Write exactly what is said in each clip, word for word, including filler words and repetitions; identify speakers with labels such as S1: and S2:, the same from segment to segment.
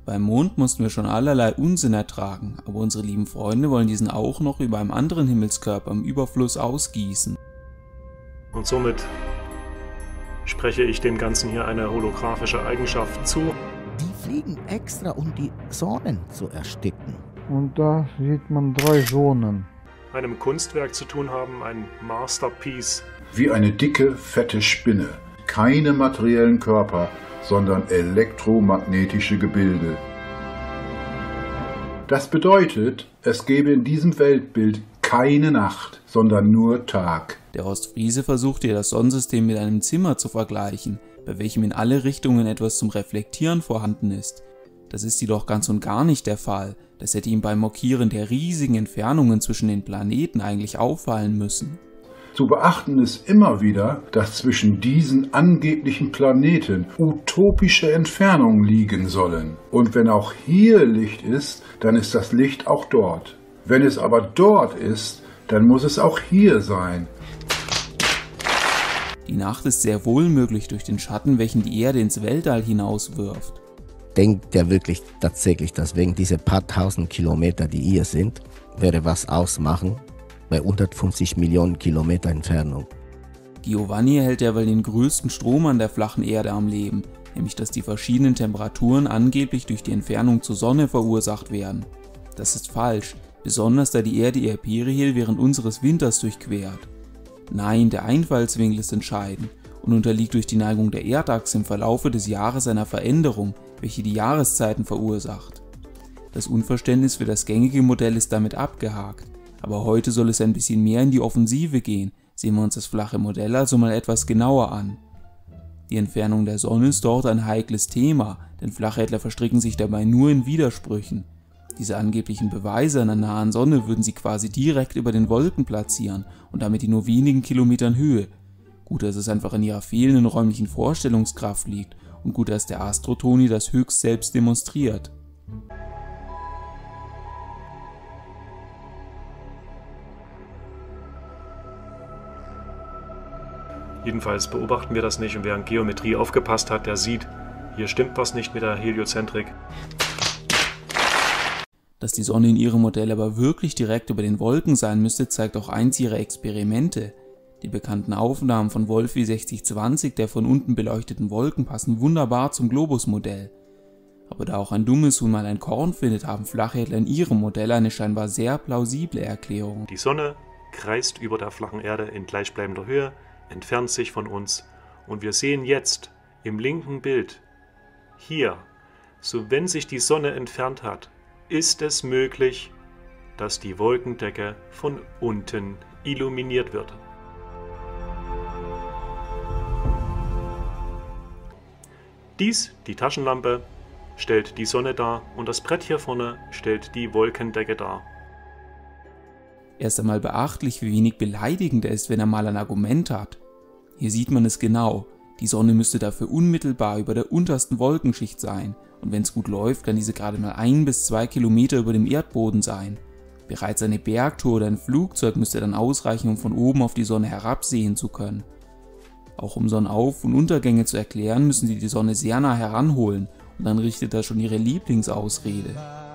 S1: Beim Mond mussten wir schon allerlei Unsinn ertragen, aber unsere lieben Freunde wollen diesen auch noch über einem anderen Himmelskörper im Überfluss ausgießen.
S2: Und somit spreche ich dem Ganzen hier eine holographische Eigenschaft zu.
S3: Die fliegen extra, um die Sonnen zu ersticken.
S4: Und da sieht man drei Sonnen.
S2: Einem Kunstwerk zu tun haben, ein Masterpiece.
S5: Wie eine dicke, fette Spinne. Keine materiellen Körper, sondern elektromagnetische Gebilde. Das bedeutet, es gäbe in diesem Weltbild keine Nacht, sondern nur Tag.
S1: Der Ostfriese versucht hier das Sonnensystem mit einem Zimmer zu vergleichen, bei welchem in alle Richtungen etwas zum Reflektieren vorhanden ist. Das ist jedoch ganz und gar nicht der Fall. Das hätte ihm beim Markieren der riesigen Entfernungen zwischen den Planeten eigentlich auffallen müssen.
S5: Zu beachten ist immer wieder, dass zwischen diesen angeblichen Planeten utopische Entfernungen liegen sollen. Und wenn auch hier Licht ist, dann ist das Licht auch dort. Wenn es aber dort ist, dann muss es auch hier sein.
S1: Die Nacht ist sehr wohl möglich durch den Schatten, welchen die Erde ins Weltall hinauswirft.
S3: Denkt der wirklich tatsächlich, dass wegen dieser paar tausend Kilometer, die hier sind, würde was ausmachen bei hundertfünfzig Millionen Kilometer Entfernung?
S1: Giovanni erhält derweil den größten Strom an der flachen Erde am Leben, nämlich dass die verschiedenen Temperaturen angeblich durch die Entfernung zur Sonne verursacht werden. Das ist falsch, besonders da die Erde ihr Perihel während unseres Winters durchquert. Nein, der Einfallswinkel ist entscheidend und unterliegt durch die Neigung der Erdachse im Verlaufe des Jahres einer Veränderung, welche die Jahreszeiten verursacht. Das Unverständnis für das gängige Modell ist damit abgehakt, aber heute soll es ein bisschen mehr in die Offensive gehen, sehen wir uns das flache Modell also mal etwas genauer an. Die Entfernung der Sonne ist dort ein heikles Thema, denn Flacherdler verstricken sich dabei nur in Widersprüchen. Diese angeblichen Beweise einer nahen Sonne würden sie quasi direkt über den Wolken platzieren und damit in nur wenigen Kilometern Höhe. Gut, dass es einfach in ihrer fehlenden räumlichen Vorstellungskraft liegt und gut, dass der Astrotoni das höchst selbst demonstriert.
S2: Jedenfalls beobachten wir das nicht und wer an Geometrie aufgepasst hat, der sieht, hier stimmt was nicht mit der Heliozentrik.
S1: Dass die Sonne in ihrem Modell aber wirklich direkt über den Wolken sein müsste, zeigt auch eins ihrer Experimente. Die bekannten Aufnahmen von Wolfie sechzig zwanzig der von unten beleuchteten Wolken passen wunderbar zum Globusmodell. Aber da auch ein dummes Huhn mal ein Korn findet, haben Flacherdler in ihrem Modell eine scheinbar sehr plausible Erklärung.
S2: Die Sonne kreist über der flachen Erde in gleichbleibender Höhe, entfernt sich von uns und wir sehen jetzt im linken Bild, hier, so wenn sich die Sonne entfernt hat, ist es möglich, dass die Wolkendecke von unten illuminiert wird. Dies, die Taschenlampe, stellt die Sonne dar und das Brett hier vorne stellt die Wolkendecke dar.
S1: Erst einmal beachtlich, wie wenig beleidigend er ist, wenn er mal ein Argument hat. Hier sieht man es genau, die Sonne müsste dafür unmittelbar über der untersten Wolkenschicht sein und wenn es gut läuft, kann diese gerade mal ein bis zwei Kilometer über dem Erdboden sein. Bereits eine Bergtour oder ein Flugzeug müsste dann ausreichen, um von oben auf die Sonne herabsehen zu können. Auch um Sonnenauf- und Untergänge zu erklären, müssen sie die Sonne sehr nah heranholen und dann richtet er schon ihre Lieblingsausrede.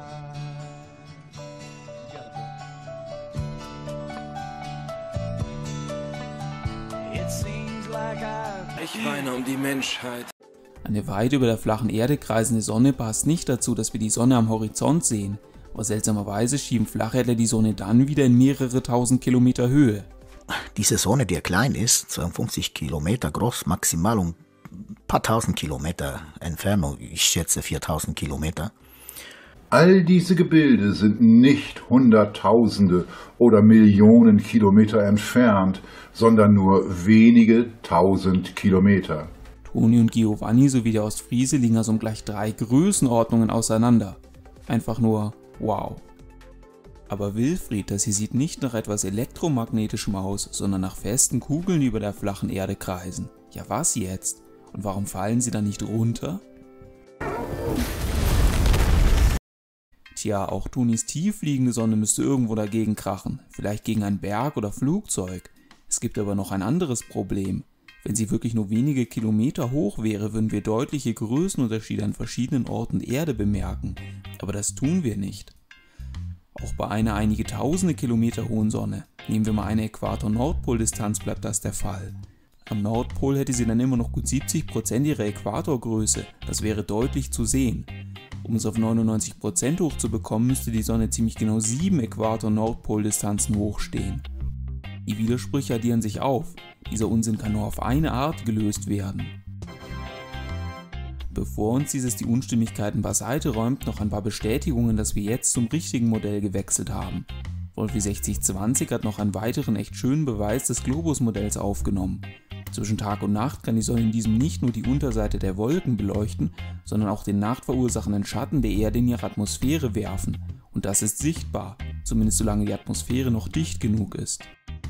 S6: Ich weine um die Menschheit.
S1: Eine weit über der flachen Erde kreisende Sonne passt nicht dazu, dass wir die Sonne am Horizont sehen, aber seltsamerweise schieben Flacherdler die Sonne dann wieder in mehrere tausend Kilometer Höhe.
S3: Diese Sonne, die klein ist, zweiundfünfzig Kilometer groß, maximal um ein paar tausend Kilometer Entfernung, ich schätze viertausend Kilometer.
S5: All diese Gebilde sind nicht Hunderttausende oder Millionen Kilometer entfernt, sondern nur wenige tausend Kilometer.
S1: Toni und Giovanni sowie der Ostfriese liegen also um gleich drei Größenordnungen auseinander. Einfach nur wow. Aber Wilfried, das hier sieht nicht nach etwas Elektromagnetischem aus, sondern nach festen Kugeln, die über der flachen Erde kreisen. Ja, was jetzt? Und warum fallen sie dann nicht runter? Tja, auch Tonis tiefliegende Sonne müsste irgendwo dagegen krachen, vielleicht gegen einen Berg oder Flugzeug. Es gibt aber noch ein anderes Problem. Wenn sie wirklich nur wenige Kilometer hoch wäre, würden wir deutliche Größenunterschiede an verschiedenen Orten der Erde bemerken, aber das tun wir nicht. Auch bei einer einige tausende Kilometer hohen Sonne, nehmen wir mal eine Äquator-Nordpol-Distanz, bleibt das der Fall. Am Nordpol hätte sie dann immer noch gut siebzig Prozent ihrer Äquatorgröße, das wäre deutlich zu sehen. Um es auf neunundneunzig Prozent hochzubekommen, müsste die Sonne ziemlich genau sieben Äquator-Nordpol-Distanzen hochstehen. Die Widersprüche addieren sich auf, dieser Unsinn kann nur auf eine Art gelöst werden. Bevor uns dieses die Unstimmigkeiten beiseite räumt, noch ein paar Bestätigungen, dass wir jetzt zum richtigen Modell gewechselt haben. Wolfi sechzig zwanzig hat noch einen weiteren echt schönen Beweis des Globus-Modells aufgenommen. Zwischen Tag und Nacht kann die Sonne in diesem nicht nur die Unterseite der Wolken beleuchten, sondern auch den nachtverursachenden Schatten der Erde in ihre Atmosphäre werfen. Und das ist sichtbar, zumindest solange die Atmosphäre noch dicht genug ist.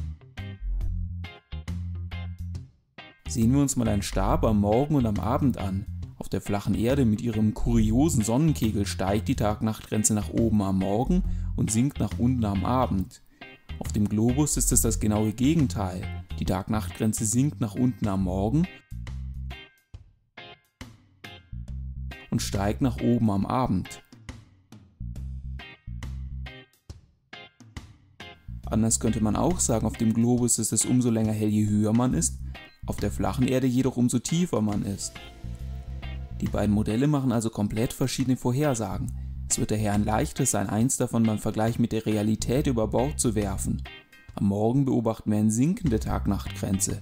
S1: Sehen wir uns mal einen Stab am Morgen und am Abend an. Auf der flachen Erde mit ihrem kuriosen Sonnenkegel steigt die Tag-Nacht-Grenze nach oben am Morgen und sinkt nach unten am Abend. Auf dem Globus ist es das genaue Gegenteil. Die Tag-Nacht-Grenze sinkt nach unten am Morgen und steigt nach oben am Abend. Anders könnte man auch sagen, auf dem Globus ist es umso länger hell, je höher man ist, auf der flachen Erde jedoch umso tiefer man ist. Die beiden Modelle machen also komplett verschiedene Vorhersagen. Es wird daher ein leichtes sein, eins davon beim Vergleich mit der Realität über Bord zu werfen. Am Morgen beobachten wir eine sinkende Tag-Nacht-Grenze.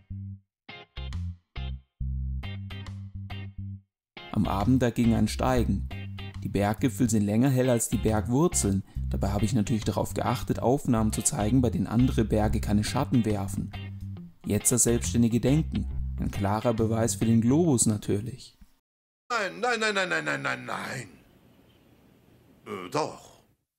S1: Am Abend dagegen ein Steigen. Die Berggipfel sind länger hell als die Bergwurzeln, dabei habe ich natürlich darauf geachtet, Aufnahmen zu zeigen, bei denen andere Berge keine Schatten werfen. Jetzt das selbstständige Denken, ein klarer Beweis für den Globus natürlich.
S7: Nein, nein, nein, nein, nein, nein, nein, nein. Äh, doch.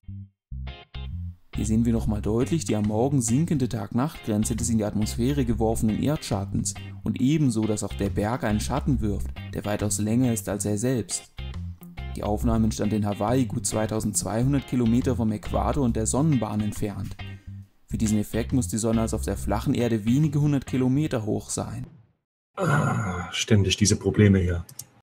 S1: Hier sehen wir nochmal deutlich die am Morgen sinkende Tag-Nacht-Grenze des in die Atmosphäre geworfenen Erdschattens und ebenso, dass auch der Berg einen Schatten wirft, der weitaus länger ist als er selbst. Die Aufnahme entstand in Hawaii, gut zweitausendzweihundert Kilometer vom Äquator und der Sonnenbahn entfernt. Für diesen Effekt muss die Sonne also auf der flachen Erde wenige hundert Kilometer hoch sein.
S2: Ah, ständig diese Probleme hier.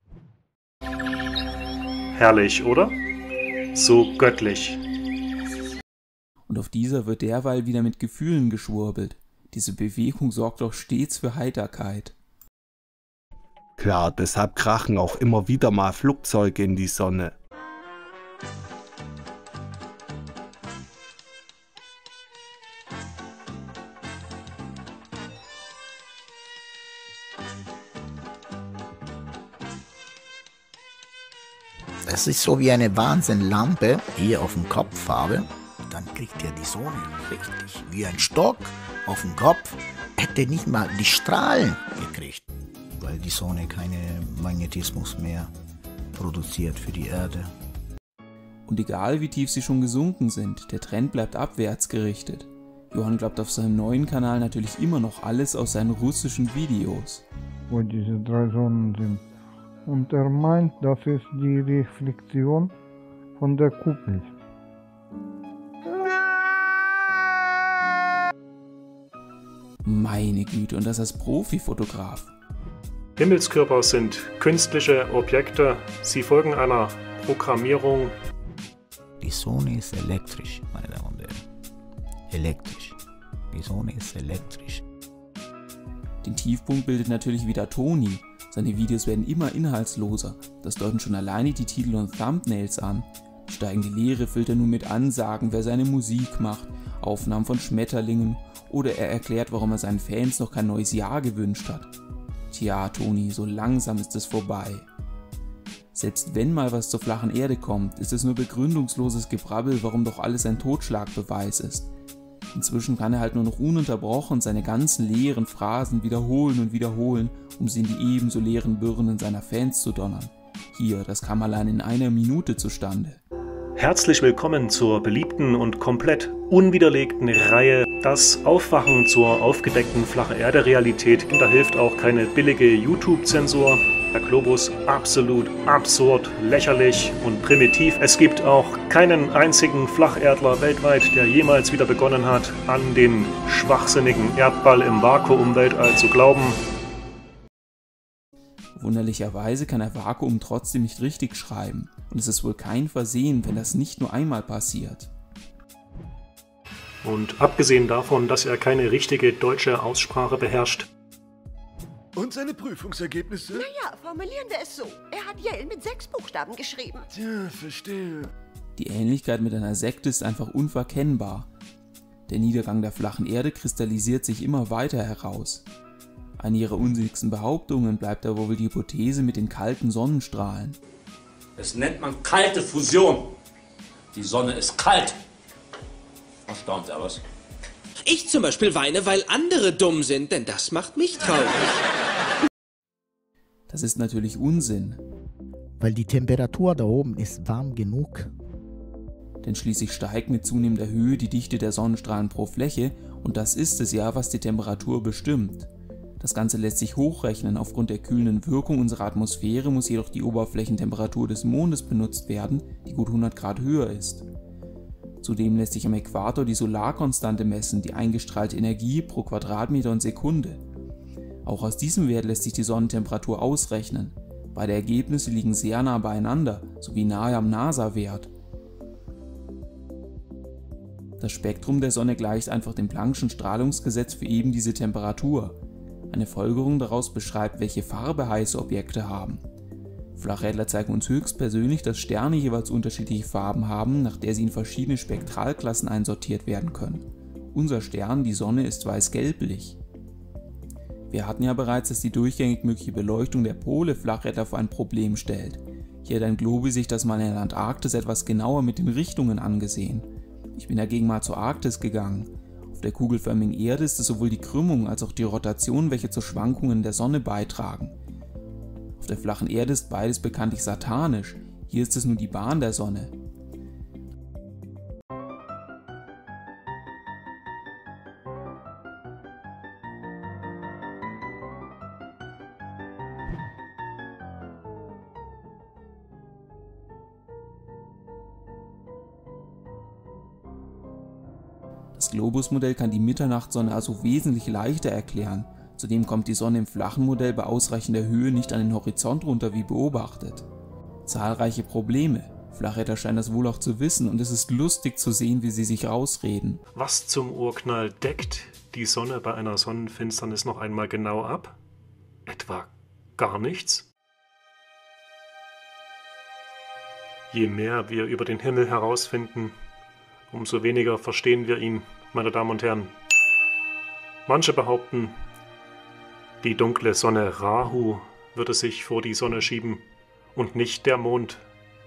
S2: Herrlich, oder? So göttlich.
S1: Und auf dieser wird derweil wieder mit Gefühlen geschwurbelt. Diese Bewegung sorgt doch stets für Heiterkeit.
S8: Klar, deshalb krachen auch immer wieder mal Flugzeuge in die Sonne.
S3: Das ist so wie eine Wahnsinnlampe, die ihr auf dem Kopf habe. Dann kriegt ihr die Sonne richtig wie ein Stock auf dem Kopf. Hätte nicht mal die Strahlen gekriegt, weil die Sonne keinen Magnetismus mehr produziert für die Erde.
S1: Und egal wie tief sie schon gesunken sind, der Trend bleibt abwärts gerichtet. Johann glaubt auf seinem neuen Kanal natürlich immer noch alles aus seinen russischen Videos.
S4: Wo diese drei Sonnen sind. Und er meint, das ist die Reflexion von der Kuppel.
S1: Meine Güte, und das als Profifotograf.
S2: Himmelskörper sind künstliche Objekte. Sie folgen einer Programmierung.
S3: Die Sonne ist elektrisch, meine Damen und Herren. Elektrisch. Die Sonne ist elektrisch.
S1: Den Tiefpunkt bildet natürlich wieder Toni. Seine Videos werden immer inhaltsloser. Das deuten schon alleine die Titel und Thumbnails an. Steigen die Leere füllt er nun mit Ansagen, wer seine Musik macht, Aufnahmen von Schmetterlingen oder er erklärt, warum er seinen Fans noch kein neues Jahr gewünscht hat. Tja, Toni, so langsam ist es vorbei. Selbst wenn mal was zur flachen Erde kommt, ist es nur begründungsloses Gebrabbel, warum doch alles ein Totschlagbeweis ist. Inzwischen kann er halt nur noch ununterbrochen seine ganzen leeren Phrasen wiederholen und wiederholen, um sie in die ebenso leeren Birnen seiner Fans zu donnern. Hier, das kam allein in einer Minute zustande.
S2: Herzlich willkommen zur beliebten und komplett unwiderlegten Reihe Das Aufwachen zur aufgedeckten flache Erde-Realität. Da hilft auch keine billige YouTube-Zensur. Der Globus absolut absurd, lächerlich und primitiv. Es gibt auch keinen einzigen Flacherdler weltweit, der jemals wieder begonnen hat, an den schwachsinnigen Erdball im Vakuum-Weltall zu glauben.
S1: Wunderlicherweise kann er Vakuum trotzdem nicht richtig schreiben und es ist wohl kein Versehen, wenn das nicht nur einmal passiert.
S2: Und abgesehen davon, dass er keine richtige deutsche Aussprache beherrscht.
S7: Und seine Prüfungsergebnisse?
S9: Naja, formulieren wir es so. Er hat Yale mit sechs Buchstaben geschrieben.
S7: Tja, verstehe.
S1: Die Ähnlichkeit mit einer Sekte ist einfach unverkennbar. Der Niedergang der flachen Erde kristallisiert sich immer weiter heraus. Eine ihrer unsinnigsten Behauptungen bleibt aber wohl die Hypothese mit den kalten Sonnenstrahlen.
S10: Das nennt man kalte Fusion. Die Sonne ist kalt. Erstaunt er was?
S6: Ich zum Beispiel weine, weil andere dumm sind, denn das macht mich traurig.
S1: Das ist natürlich Unsinn.
S3: Weil die Temperatur da oben ist warm genug.
S1: Denn schließlich steigt mit zunehmender Höhe die Dichte der Sonnenstrahlen pro Fläche und das ist es ja, was die Temperatur bestimmt. Das Ganze lässt sich hochrechnen, aufgrund der kühlenden Wirkung unserer Atmosphäre muss jedoch die Oberflächentemperatur des Mondes benutzt werden, die gut hundert Grad höher ist. Zudem lässt sich am Äquator die Solarkonstante messen, die eingestrahlte Energie pro Quadratmeter und Sekunde. Auch aus diesem Wert lässt sich die Sonnentemperatur ausrechnen. Beide Ergebnisse liegen sehr nah beieinander, sowie nahe am NASA-Wert. Das Spektrum der Sonne gleicht einfach dem Planck'schen Strahlungsgesetz für eben diese Temperatur. Eine Folgerung daraus beschreibt, welche Farbe heiße Objekte haben. Flacherdler zeigen uns höchstpersönlich, dass Sterne jeweils unterschiedliche Farben haben, nach der sie in verschiedene Spektralklassen einsortiert werden können. Unser Stern, die Sonne, ist weiß-gelblich. Wir hatten ja bereits, dass die durchgängig mögliche Beleuchtung der Pole Flacherdler vor ein Problem stellt. Hier hat ein Globi sich das mal in der Antarktis etwas genauer mit den Richtungen angesehen. Ich bin dagegen mal zur Arktis gegangen. Auf der kugelförmigen Erde ist es sowohl die Krümmung als auch die Rotation, welche zu Schwankungen der Sonne beitragen. Auf der flachen Erde ist beides bekanntlich satanisch, hier ist es nur die Bahn der Sonne. Das Globusmodell kann die Mitternachtssonne also wesentlich leichter erklären. Zudem kommt die Sonne im flachen Modell bei ausreichender Höhe nicht an den Horizont runter wie beobachtet. Zahlreiche Probleme. Flacherdler scheinen das wohl auch zu wissen und es ist lustig zu sehen, wie sie sich rausreden.
S2: Was zum Urknall deckt die Sonne bei einer Sonnenfinsternis noch einmal genau ab? Etwa gar nichts? Je mehr wir über den Himmel herausfinden, umso weniger verstehen wir ihn, meine Damen und Herren. Manche behaupten, die dunkle Sonne Rahu würde sich vor die Sonne schieben und nicht der Mond.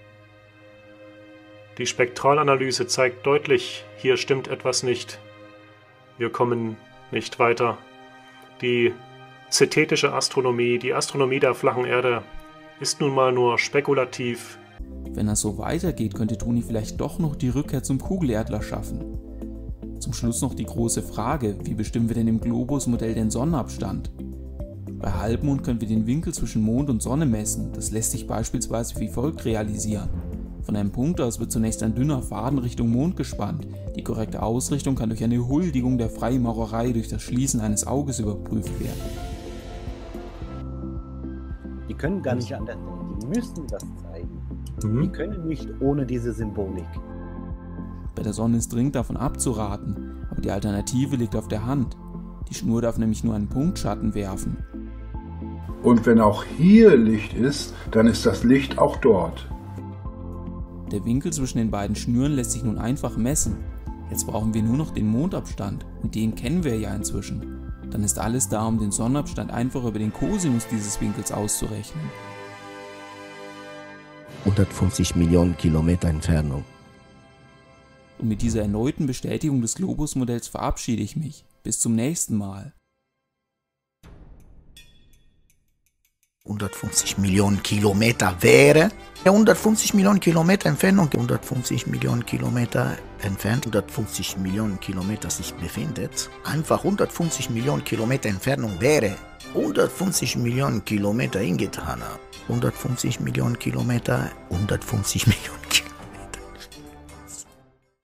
S2: Die Spektralanalyse zeigt deutlich, hier stimmt etwas nicht. Wir kommen nicht weiter. Die zetetische Astronomie, die Astronomie der flachen Erde, ist nun mal nur spekulativ.
S1: Wenn das so weitergeht, könnte Toni vielleicht doch noch die Rückkehr zum Kugelerdler schaffen. Zum Schluss noch die große Frage, wie bestimmen wir denn im Globusmodell den Sonnenabstand? Bei Halbmond können wir den Winkel zwischen Mond und Sonne messen, das lässt sich beispielsweise wie folgt realisieren. Von einem Punkt aus wird zunächst ein dünner Faden Richtung Mond gespannt, die korrekte Ausrichtung kann durch eine Huldigung der Freimaurerei durch das Schließen eines Auges überprüft werden.
S11: Die können gar nicht anders, die müssen das zeigen.
S2: Mhm.
S11: Die können nicht ohne diese Symbolik.
S1: Bei der Sonne ist dringend davon abzuraten, aber die Alternative liegt auf der Hand. Die Schnur darf nämlich nur einen Punktschatten werfen.
S5: Und wenn auch hier Licht ist, dann ist das Licht auch dort.
S1: Der Winkel zwischen den beiden Schnüren lässt sich nun einfach messen. Jetzt brauchen wir nur noch den Mondabstand und den kennen wir ja inzwischen. Dann ist alles da, um den Sonnenabstand einfach über den Kosinus dieses Winkels auszurechnen.
S3: hundertfünfzig Millionen Kilometer Entfernung.
S1: Und mit dieser erneuten Bestätigung des Globusmodells verabschiede ich mich. Bis zum nächsten Mal.
S3: hundertfünfzig Millionen Kilometer wäre, hundertfünfzig Millionen Kilometer Entfernung, hundertfünfzig Millionen Kilometer entfernt hundertfünfzig Millionen Kilometer sich befindet, einfach hundertfünfzig Millionen Kilometer Entfernung wäre, hundertfünfzig Millionen Kilometer hingetan hat, hundertfünfzig Millionen Kilometer, hundertfünfzig Millionen Kilometer.